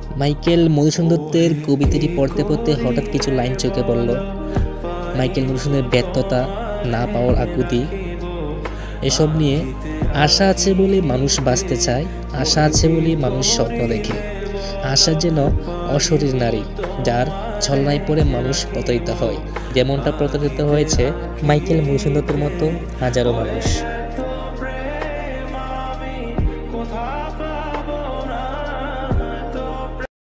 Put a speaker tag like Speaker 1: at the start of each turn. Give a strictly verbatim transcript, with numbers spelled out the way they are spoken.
Speaker 1: Michael Madhusudan দত্তের কবিতাটি পড়তে পড়তে হঠাৎ কিছু লাইন চোখে পড়ল। মাইকেল মধুসূদনের ব্যর্থতা, না পাওয়ার আকুতি, এসব নিয়ে। আশা আছে বলে মানুষ বাঁচতে চায়, আশা আছে বলে মানুষ স্বপ্ন দেখে। আশা যেন অশরীর নারী, যার ছলনায় পড়ে মানুষ প্রতারিত হয়, যেমনটা প্রতারিত হয়েছে মাইকেল মধুসূদন দত্তের মতো হাজারো মানুষ।